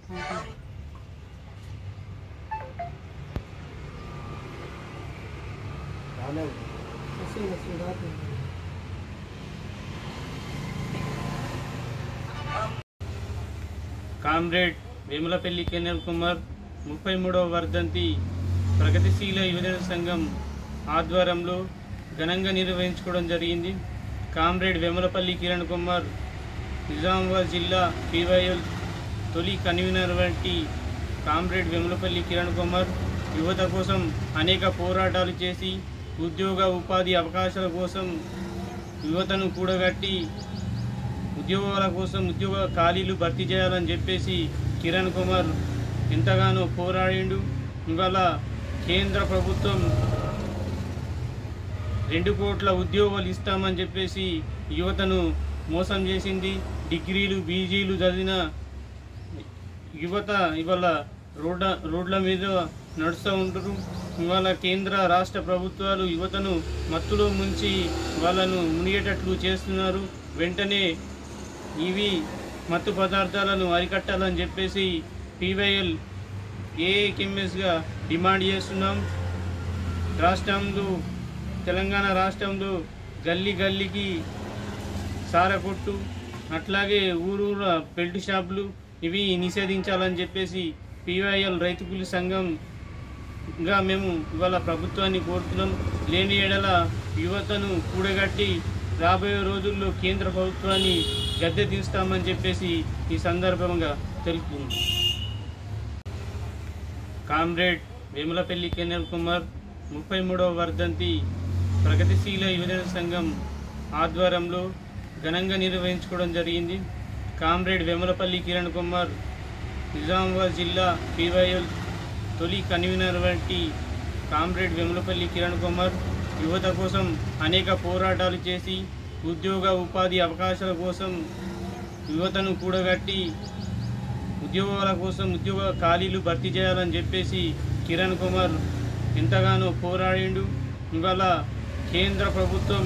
Comrade Vemulapalli Kiran Kumar 33వ వర్ధంతి ప్రగతిశీల యువజన సంఘం ఆధ్వర్యంలో ఘనంగా నిర్వహించుకోవడం జరిగింది. కామ్రేడ్ వేములపల్లి కిరణ్ కుమార్ నిజామాబాద్ జిల్లా PYL తొలి కన్వీనర్ వంటి కామ్రేడ్ వేములపల్లి కిరణ్ కుమార్ యువత కోసం అనేక పోరాటాలు చేసి ఉద్యోగ ఉపాధి అవకాశాల కోసం యువతను కూడగట్టి ఉద్యోగాల కోసం ఉద్యోగ ఖాళీలు భర్తీ చేయాలని చెప్పేసి కిరణ్ కుమార్ ఎంతగానో పోరాడిండు. ఇవాళ కేంద్ర ప్రభుత్వం 2 కోట్ల ఉద్యోగాలు ఇస్తామని చెప్పేసి యువతను మోసం చేసింది. డిగ్రీలు పీజీలు చదివిన యువత ఇవాళ రోడ్ల మీద నడుస్తూ ఉంటారు. ఇవాళ కేంద్ర రాష్ట్ర ప్రభుత్వాలు యువతను మత్తులో ముంచి వాళ్ళను మునిగేటట్లు చేస్తున్నారు. వెంటనే ఇవి మత్తు పదార్థాలను అరికట్టాలని చెప్పేసి PYL AAKMSగా డిమాండ్ చేస్తున్నాం. రాష్ట్రంలో తెలంగాణ రాష్ట్రంలో గల్లీ గల్లీకి సారకొట్టు అట్లాగే ఊరూర బెల్ట్ షాపులు ఇవి నిషేధించాలని చెప్పేసి PYL రైతు కూలీ సంఘంగా మేము ఇవాళ ప్రభుత్వాన్ని కోరుతున్నాం. లేని ఎడల యువతను కూడగట్టి రాబోయే రోజుల్లో కేంద్ర ప్రభుత్వాన్ని గద్దె దించుతామని చెప్పేసి ఈ సందర్భంగా తెలుపుతున్నాం. కామ్రేడ్ వేములపల్లి కిరణ్ కుమార్ 33వ వర్ధంతి ప్రగతిశీల యువజన సంఘం ఆధ్వర్యంలో ఘనంగా నిర్వహించుకోవడం జరిగింది. కామ్రేడ్ వేములపల్లి కిరణ్ కుమార్ నిజామాబాద్ జిల్లా PYL తొలి కన్వీనర్ వంటి కామ్రేడ్ వేములపల్లి కిరణ్ కుమార్ యువత కోసం అనేక పోరాటాలు చేసి ఉద్యోగ ఉపాధి అవకాశాల కోసం యువతను కూడగట్టి ఉద్యోగాల కోసం ఉద్యోగ ఖాళీలు భర్తీ చేయాలని చెప్పేసి కిరణ్ కుమార్ ఎంతగానో పోరాడిండు. ఇవాళ కేంద్ర ప్రభుత్వం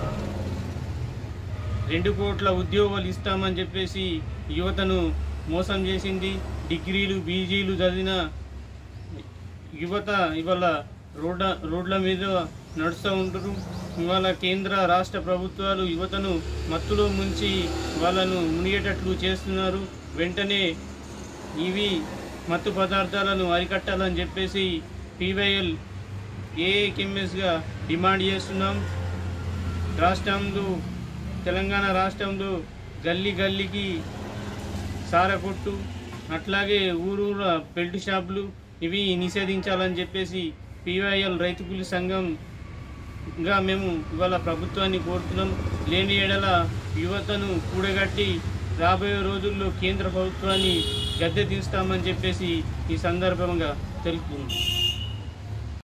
2 కోట్ల ఉద్యోగాలు ఇస్తామని చెప్పేసి యువతను మోసం చేసింది. డిగ్రీలు పీజీలు చదివిన యువత ఇవాళ రోడ్ల మీద నడుస్తూ ఉంటారు. ఇవాళ కేంద్ర రాష్ట్ర ప్రభుత్వాలు యువతను మత్తులో ముంచి వాళ్ళను మునిగేటట్లు చేస్తున్నారు. వెంటనే ఇవి మత్తు పదార్థాలను అరికట్టాలని చెప్పేసి PYL AAKMSగా డిమాండ్ చేస్తున్నాం. రాష్ట్రంలో తెలంగాణ రాష్ట్రంలో గల్లీ గల్లీకి సారకొట్టు అట్లాగే ఊరూర బెల్ట్ షాపులు ఇవి నిషేధించాలని చెప్పేసి PYL రైతు కూలీ సంఘంగా మేము ఇవాళ ప్రభుత్వాన్ని కోరుతున్నాం. లేని ఎడల యువతను కూడగట్టి రాబోయే రోజుల్లో కేంద్ర ప్రభుత్వాన్ని గద్దె దించుతామని చెప్పేసి ఈ సందర్భంగా తెలుపుతున్నాం.